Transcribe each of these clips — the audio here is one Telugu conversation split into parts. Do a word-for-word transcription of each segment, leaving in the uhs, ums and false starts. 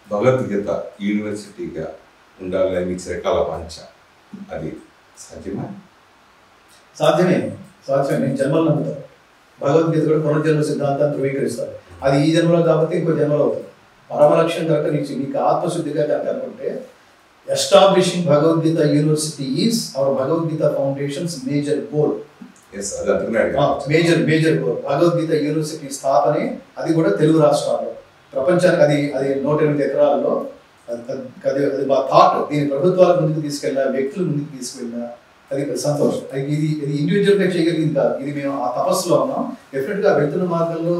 భగవద్గీత యూనివర్సిటీగా ఉండాలని మీకు శ్రీకాల పంచ అది సాధ్యమా? సాధ్యమే, సాధ్యమే. నేను జన్మలు నమ్ముతాను. భగవద్గీత కూడా పునర్జన్మ సిద్ధాంతాన్ని ధృవీకరిస్తారు. అది ఈ జన్మలో కాబట్టి ఇంకో జన్మలో అవుతుంది. పరమ లక్ష్యం కనుక నీకు నీకు ఆత్మశుద్ధిగా కనుక అనుకుంటే establishing Bhagavad Gita university is our Bhagavad Gita foundations major goal. Major major goal Bhagavad Gita university స్థాపనే. అది కూడా తెలుగు రాష్ట్రాల్లో, ప్రపంచానికి. అది అది నూట ఎనిమిది ఎకరాల్లో అది అది మా థాట్. దీని ప్రభుత్వాల ముందుకు తీసుకెళ్ళినా, వ్యక్తుల ముందుకు తీసుకెళ్ళినా అది సంతోషం. ఇది ఇది ఇండివిజువల్గా చేయగలిగింది కాదు. ఇది మేము ఆ తపస్సులో ఉన్నాం. డెఫినెట్గా వెళ్తున్న మార్గంలో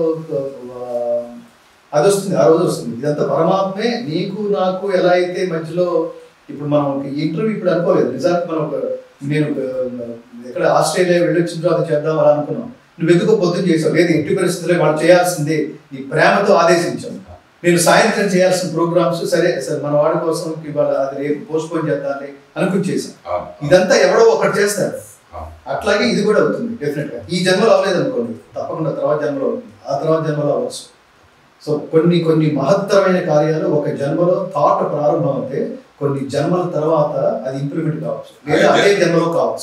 అది వస్తుంది, ఆ రోజు వస్తుంది. ఇదంతా పరమాత్మే. నీకు నాకు ఎలా అయితే మధ్యలో ఇప్పుడు మనం ఇంటర్వ్యూ ఇప్పుడు అనుకోలేదు. నిజానికి మనం నేను ఎక్కడ ఆస్ట్రేలియా వెళ్ళొచ్చిన తర్వాత చేద్దాం అలా అనుకున్నాం. నువ్వు ఎందుకో పొద్దున చేసావు. లేదు, ఎట్టి పరిస్థితుల్లో వాళ్ళు చేయాల్సిందే, నీ ప్రేమతో ఆదేశించాం. నేను సాయంత్రం చేయాల్సిన ప్రోగ్రామ్స్ సరే సరే మన వాడి కోసం ఇవాళ అది రేపు పోస్ట్ పోన్ చేద్దామని అనుకుని చేశాం. ఇదంతా ఎవడో ఒకటి చేస్తారు. అట్లాగే ఇది కూడా అవుతుంది డెఫినెట్గా. ఈ జన్మలో అవ్వలేదు అనుకోండి, తప్పకుండా తర్వాత జన్మలో అవుతుంది, ఆ తర్వాత జన్మలో అవ్వచ్చు. సో కొన్ని కొన్ని మహత్తరమైన కార్యాలు ఒక జన్మలో థాట్ ప్రారంభం అయితే కొన్ని జన్మల తర్వాత అది ఇంప్లిమెంట్ కావచ్చు, లేదా అదే జన్మలో కావచ్చు.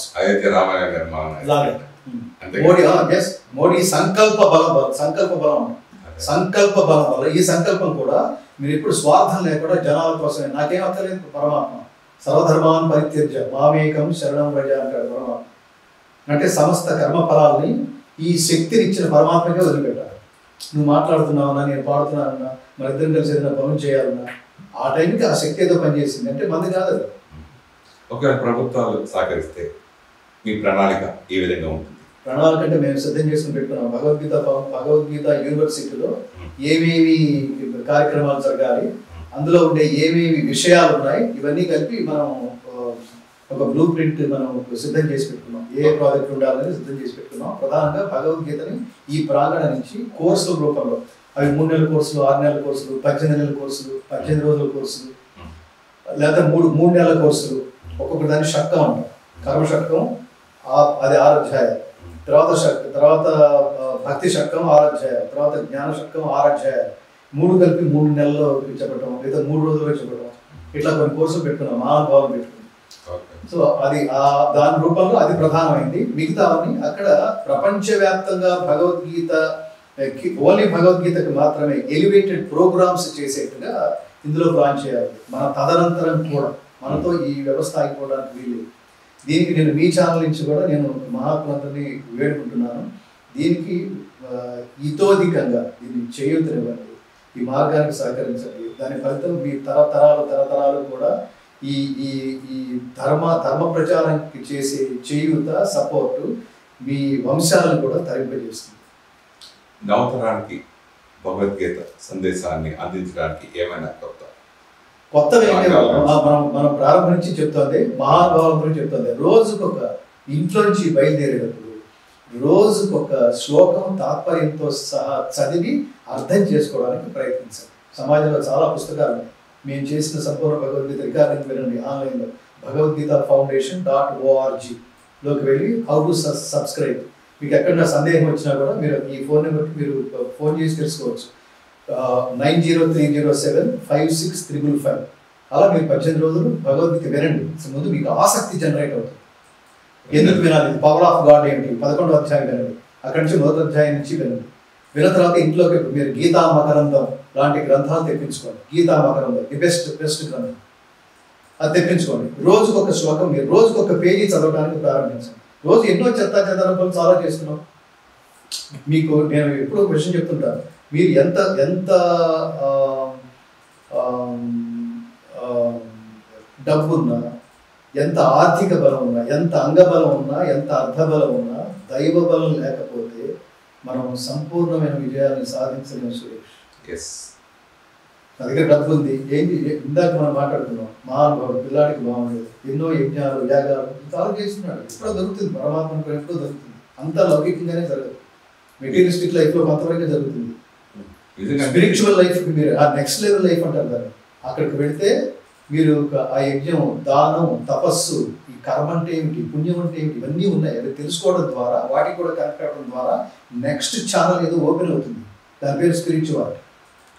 మోడీ ఎస్ మోడీ సంకల్ప బలం సంకల్ప బలం సంకల్ప బలం వల్ల ఈ సంకల్పం కూడా మీరు ఇప్పుడు స్వార్థం లేకుండా జనాల కోసమే. నాకేం అక్కర్లేదు, పరమాత్మ సర్వధర్మాన్ పరిత్యజ్య మామేకం శరణం వ్రజ అంటాడు పరమాత్మ. అంటే సమస్త కర్మ ఫలాల్ని ఈ శక్తిని ఇచ్చిన పరమాత్మకే వదిలిపెట్టాలి. నువ్వు మాట్లాడుతున్నావునా, నేను పాడుతున్నానన్నా, మన ఇద్దరం కలిసి ఏదైనా పనులు చేయాలన్నా ఆ టైంకి ఆ శక్తి ఏదో పనిచేసింది అంటే మంది కాదు. ఒకవేళ ప్రభుత్వాలు సహకరిస్తే మీ ప్రణాళిక ఏ విధంగా ఉంటుంది? ప్రణాళిక అంటే మేము సిద్ధం చేసుకుని పెట్టుకున్నాం. భగవద్గీత భగవద్గీత యూనివర్సిటీలో ఏమేమి కార్యక్రమాలు జరగాలి, అందులో ఉండే ఏమేమి విషయాలు ఉన్నాయి, ఇవన్నీ కలిపి మనం ఒక బ్లూ ప్రింట్ మనం సిద్ధం చేసి పెట్టుకున్నాం. ఏ ప్రాజెక్ట్ ఉండాలని సిద్ధం చేసి పెట్టుకున్నాం. ప్రధానంగా భగవద్గీతని ఈ ప్రాంగణ నుంచి కోర్సుల రూపంలో, అవి మూడు నెలల కోర్సులు, ఆరు నెలల కోర్సులు, పద్దెనిమిది నెలల కోర్సులు, పద్దెనిమిది రోజుల కోర్సులు, లేదా మూడు మూడు నెలల కోర్సులు, ఒక్కొక్క దాన్ని షట్కం అంటాం. కర్మషట్కం అది ఆరు అధ్యాయాలు, తర్వాత షట్కం, తర్వాత భక్తి షట్కం ఆరు అధ్యాయాలు, తర్వాత జ్ఞాన షట్కం ఆరు అధ్యాయాలు, మూడు కలిపి మూడు నెలల్లో చెప్పటం, లేదా మూడు రోజుల్లో చెప్పటం, ఇట్లా కొన్ని కోర్సులు పెట్టుకున్నాం, మహానుభావం పెట్టుకున్నాం. సో అది ఆ దాని రూపంలో అది ప్రధానమైంది. మిగతావన్నీ అక్కడ ప్రపంచవ్యాప్తంగా భగవద్గీత ఓన్లీ భగవద్గీతకు మాత్రమే ఎలివేటెడ్ ప్రోగ్రామ్స్ చేసేట్టుగా ఇందులో ప్లాన్ చేయాలి. మన తదనంతరం కూడా మనతో ఈ వ్యవస్థ ఆగిపోవడానికి వీలు. దీనికి నేను మీ ఛానల్ నుంచి కూడా నేను మహాత్ములందరినీ వేడుకుంటున్నాను. దీనికి ఇతోధికంగా దీన్ని చేయూతనివ్వండి, ఈ మార్గానికి సహకరించండి. దాని ఫలితం మీ తరతరాలు తరతరాలు కూడా ఈ ఈ ఈ ధర్మ ధర్మ ప్రచారానికి చేసే చేయూత సపోర్టు మీ వంశాలను కూడా తరింపజేస్తుంది. నవతరానికి భగవద్గీత సందేశాన్ని అందించడానికి ఏమైనా కొత్త కొత్తగా మనం మనం ప్రారంభం నుంచి చెప్తుంది, మహానుభావం గురించి చెప్తుంది. రోజుకొక ఇంట్లో నుంచి బయలుదేరేటప్పుడు రోజుకొక శ్లోకం తాత్పర్యంతో సహా చదివి అర్థం చేసుకోవడానికి ప్రయత్నించాలి. సమాజంలో చాలా పుస్తకాలు ఉన్నాయి. మేము చేసిన సంపూర్ణ భగవద్గీత రికార్డింగ్ వినండి ఆన్లైన్లో భగవద్గీత ఫౌండేషన్ డాట్ ఓఆర్జీలోకి వెళ్ళి హౌ టు సబ్స్క్రైబ్. మీకు ఎక్కడైనా సందేహం వచ్చినా కూడా మీరు ఈ ఫోన్ నెంబర్కి మీరు ఫోన్ చేసి తెలుసుకోవచ్చు. Nine zero three zero seven five six triple five. అలా మీరు పద్దెనిమిది రోజులు భగవద్గీత వినండి. ముందు మీకు ఆసక్తి జనరేట్ అవుతుంది. ఎందుకు వినాలి, పవర్ ఆఫ్ గాడ్ ఏంటి, పదకొండో అధ్యాయం వినండి. అక్కడి నుంచి మొదటి అధ్యాయం నుంచి వినండి. విన్న తర్వాత ఇంట్లోకి మీరు గీతా మకరందం లాంటి గ్రంథాలు తెప్పించుకోండి. గీతా మకరందం ది బెస్ట్ బెస్ట్ గ్రంథం, అది తెప్పించుకోండి. రోజుకొక ఒక శ్లోకం మీరు రోజుకొక ఒక పేజీ చదవడానికి ప్రారంభించండి. రోజు ఎన్నో చెత్త చెత్త పనులు చాలా చేస్తున్నాం. మీకు నేను ఎప్పుడో ఒక విషయం చెప్తుంటాను. మీరు ఎంత ఎంత డబ్బు ఉన్నా, ఎంత ఆర్థిక బలం ఉన్నా, ఎంత అంగబలం ఉన్నా, ఎంత అర్థబలం ఉన్నా, దైవ బలం లేకపోతే మనం సంపూర్ణమైన విజయాన్ని సాధించలేము సురేష్. నా దగ్గర డబ్బు ఉంది ఏంటి, ఇందాక మనం మాట్లాడుతున్నాం, మహానుభావుడు పిల్లాడికి బాగుండేది, ఎన్నో యజ్ఞాలు యాగాలు చాలా చేస్తున్నాడు. ఎప్పుడో దొరుకుతుంది, పరమాత్మ ఎప్పుడో దొరుకుతుంది. అంతా లౌకికంగానే జరగదు. మెటీరియలిస్టిక్ లైఫ్లో కొంతవరకే జరుగుతుంది. స్పిరిచువల్ లైఫ్ మీరు ఆ నెక్స్ట్ లెవెల్ లైఫ్ అంటారు దాన్ని. అక్కడికి వెళితే మీరు ఆ యజ్ఞం, దానం, తపస్సు, ఈ కర్మ అంటే ఏమిటి, పుణ్యం అంటే ఏమిటి, ఇవన్నీ ఉన్నాయి. అవి తెలుసుకోవడం ద్వారా, వాటికి కూడా కనెక్ట్ అవ్వడం ద్వారా నెక్స్ట్ ఛానల్ ఏదో ఓపెన్ అవుతుంది. దాని పేరు స్పిరిచువాలిటీ.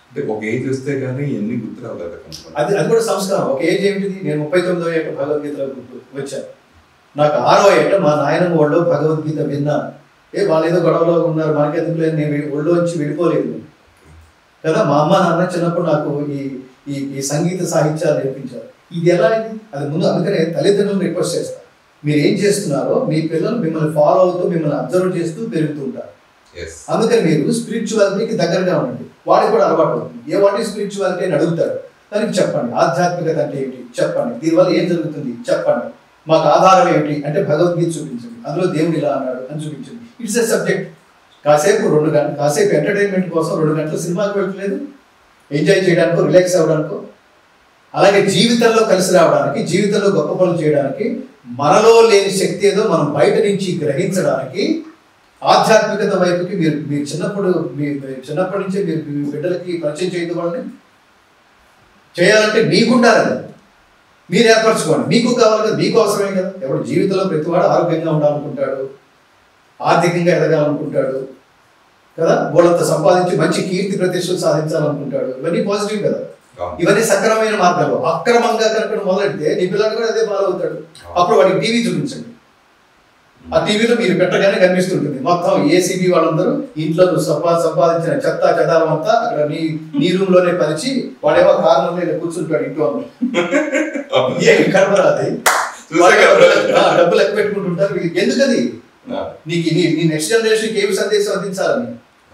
అంటే ఒక ఏజ్ వస్తే కానీ ఎన్ని గుర్తురావు కదా కొంచెం. అది అది కూడా సంస్కారం. ఒక ఏజ్ ఏమిటిది? నేను ముప్పై తొమ్మిదో ఏట భగవద్గీతలో వచ్చాను. నాకు ఆరో ఏట మా నాయనమ్మ ఒళ్ళో భగవద్గీత విన్నాను. ఏ వాళ్ళు ఏదో గొడవలో ఉన్నారు, మనకెందుకు లేదు, నేను ఒళ్ళోంచి వెళ్ళిపోలేదు కదా. మా అమ్మ నాన్న చిన్నప్పుడు నాకు ఈ ఈ ఈ సంగీత సాహిత్యాలు నేర్పించారు. ఇది ఎలా అయింది? అది ముందు అందుకనే తల్లిదండ్రులను రిక్వెస్ట్ చేస్తారు, మీరు ఏం చేస్తున్నారో మీ పిల్లలు మిమ్మల్ని ఫాలో అవుతూ మిమ్మల్ని అబ్జర్వ్ చేస్తూ పెరుగుతుంటారు. అందుకని మీరు స్పిరిచువాలిటీకి దగ్గరగా ఉండండి. వాడికి కూడా అలవాటు అవుతుంది. ఏ వాటి స్పిరిచువాలిటీ అని అడుగుతారు, దానికి చెప్పండి. ఆధ్యాత్మికత అంటే ఏంటి చెప్పండి, దీనివల్ల ఏం జరుగుతుంది చెప్పండి, మాకు ఆధారం ఏమిటి అంటే భగవద్గీత చూపించండి, అందులో దేవుడు ఇలా అన్నాడు అని చూపించండి. It's a subject. కాసేపు రెండు గంటలు కాసేపు ఎంటర్టైన్మెంట్ కోసం రెండు గంటలు సినిమాకి వెళ్ళట్లేదు, ఎంజాయ్ చేయడానికో రిలాక్స్ అవ్వడానికో. అలాగే జీవితంలో కలిసి రావడానికి, జీవితంలో గొప్ప పనులు చేయడానికి, మనలో లేని శక్తి ఏదో మనం బయట నుంచి గ్రహించడానికి ఆధ్యాత్మికత వైపుకి మీరు మీరు చిన్నప్పుడు మీ చిన్నప్పటి నుంచే మీరు మీ బిడ్డలకి పరిచయం చేయడం వాళ్ళని చేయాలంటే మీకుండాలి కదా, మీరు ఏర్పరచుకోండి. మీకు కావాలి కదా, మీకు అవసరమే కదా. ఎవరు జీవితంలో ప్రతివాడు ఆరోగ్యంగా ఉండాలనుకుంటాడు, ఆర్థికంగా ఎదగాలనుకుంటాడు కదా, వాళ్ళంతా సంపాదించి మంచి కీర్తి ప్రతిష్టలు సాధించాలనుకుంటాడు. ఇవన్నీ పాజిటివ్ కదా, ఇవన్నీ సక్రమమైన మార్గాలు. అక్రమంగా కనుక మొదలెడితే నీ పిల్లలు కూడా అదే ఫాలో అవుతాడు. అప్పుడు వాడికి టీవీ చూపించండి, ఆ టీవీలో మీరు పెట్టగానే కనిపిస్తుంటుంది మొత్తం ఏసీబీ వాళ్ళందరూ ఇంట్లో సంపా సంపాదించిన చెత్త చెదారం అంతా అక్కడ నీ నీ రూమ్ లోనే పరిచి వాడేమో కార్నర్లో ఇలా కూర్చుంటాడు ఇంట్లో. ఏమి కనబరాది, డబ్బులు ఎక్కువ పెట్టుకుంటుంటారు. వీళ్ళకి ఎందుకది? నీకు నీ నీ నెక్స్ట్ జనరేషన్కి ఏమి సందేశం అందించాలని.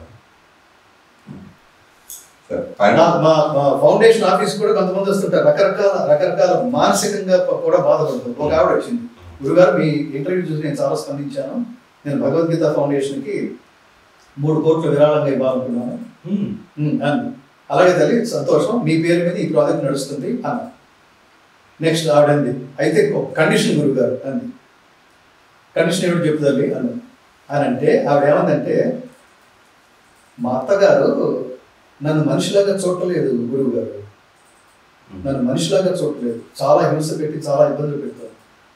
మా మా ఫౌండేషన్ ఆఫీస్ కూడా కొంతమంది వస్తుంటారు, రకరకాల రకరకాల మానసికంగా కూడా బాధపడుతుంది. ఒక ఆవిడ వచ్చింది, గురుగారు మీ ఇంటర్వ్యూ చూసి నేను చాలా స్పందించాను, నేను భగవద్గీత ఫౌండేషన్కి మూడు కోట్లు విరాళంగా ఇవ్వాలనుకున్నాను అంది. అలాగే తల్లి సంతోషం, మీ పేరు మీద ఈ ప్రాజెక్ట్ నడుస్తుంది అన్న. నెక్స్ట్ ఆవిడంది, అయితే కండిషన్ గురుగారు అంది. కండిషన్ ఏమిటి చెప్తుంది అన్న అని అంటే ఆవిడ ఏమందంటే, మా అత్తగారు నన్ను మనిషిలాగా చూడలేదు గురువు గారు, నన్ను మనిషిలాగా చూడలేదు, చాలా హింస పెట్టి చాలా ఇబ్బందులు పెడతారు.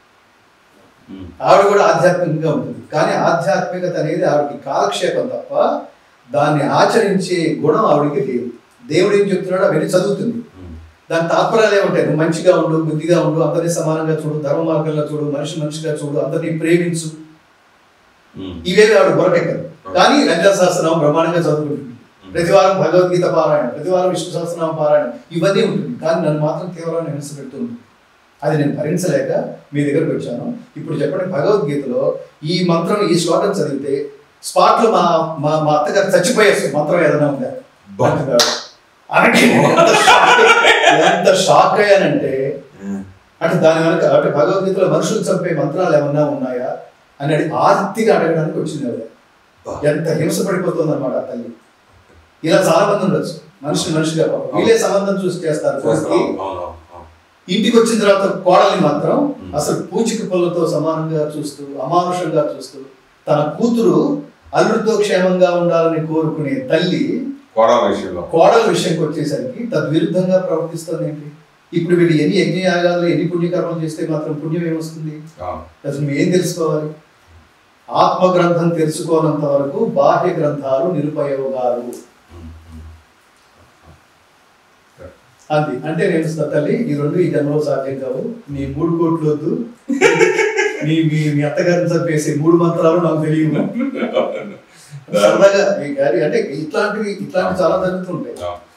ఆవిడ కూడా ఆధ్యాత్మికంగా ఉంటుంది, కానీ ఆధ్యాత్మికత అనేది ఆవిడకి కాలక్షేపం తప్ప దాన్ని ఆచరించే గుణం ఆవిడికి లేదు. దేవుడు ఏం చెప్తున్నాడో అవన్నీ చదువుతుంది, దాని తాత్పర్యాలు ఏముంటాయి? నువ్వు మంచిగా ఉండు, బుద్ధిగా ఉండు, అందరినీ సమానంగా చూడు, ధర్మ మార్గంలో చూడు, మనిషి మనిషిగా చూడు, అందరినీ ప్రేమించు, ఇవేవి ఆవిడ బొరకెక్కదు. కానీ రంజన సహస్రనామం బ్రహ్మాండంగా చదువుకుంటుంది, ప్రతివారం భగవద్గీత పారాయణం, ప్రతివారం విష్ణు సహస్రనామం పారాయణం, ఇవన్నీ ఉంటుంది. కానీ నన్ను మాత్రం తీవ్రమైన హింస పెడుతుంది. అది నేను భరించలేక మీ దగ్గరకు వచ్చాను. ఇప్పుడు చెప్పండి, భగవద్గీతలో ఈ మంత్రం ఈ శ్లోకం చదివితే స్పాట్లో మా మా మా అత్తగారు చచ్చిపోయేస్తుంది, మంత్రం ఏదైనా ఉందా అంటే ఎంత షాక్ అయ్యానంటే, అంటే దాని వెనక అంటే భగవద్గీతలో మనుషులు చంపే మంత్రాలు ఏమన్నా ఉన్నాయా అని ఆర్తిగా అడగడానికి వచ్చింది ఆవిడ. ఎంత హింస పడిపోతుంది అనమాట ఆ తల్లి. ఇలా చాలా మంది ఉండొచ్చు, మనిషి మనిషిగా వీళ్ళే సంబంధం చూసి చేస్తారు. ఇంటికి వచ్చిన తర్వాత కోడల్ని మాత్రం అసలు పూచిక పళ్ళతో సమానంగా చూస్తూ, అమానుషంగా చూస్తూ, తన కూతురు అల్లుడితో క్షేమంగా ఉండాలని కోరుకునే తల్లి కోడల విషయంలో కోడల విషయంకి వచ్చేసరికి తద్విరుద్ధంగా ప్రవర్తిస్తుంది ఏంటి? ఇప్పుడు వీళ్ళు ఎన్ని యజ్ఞయాగాలు ఎన్ని పుణ్యకర్మలు చేస్తే మాత్రం పుణ్యం ఏమొస్తుంది? అసలు నువ్వు ఏం తెలుసుకోవాలి? ఆత్మ గ్రంథం తెలుసుకోనంత వరకు బాహ్య గ్రంథాలు నిరుపయోగాలు అంది. అంటే నేను తల్లి ఈ రెండు ఈ జన్మలో సాధ్యం కావు, నీ మూడు కోట్లు వద్దు, నీ మీ మీ అత్తగారిని చంపేసి మూడు మంత్రాలు నాకు తెలియదు సరదాగా మీ గారి అంటే ఇట్లాంటివి ఇట్లాంటివి చాలా జరుగుతుంటాయి.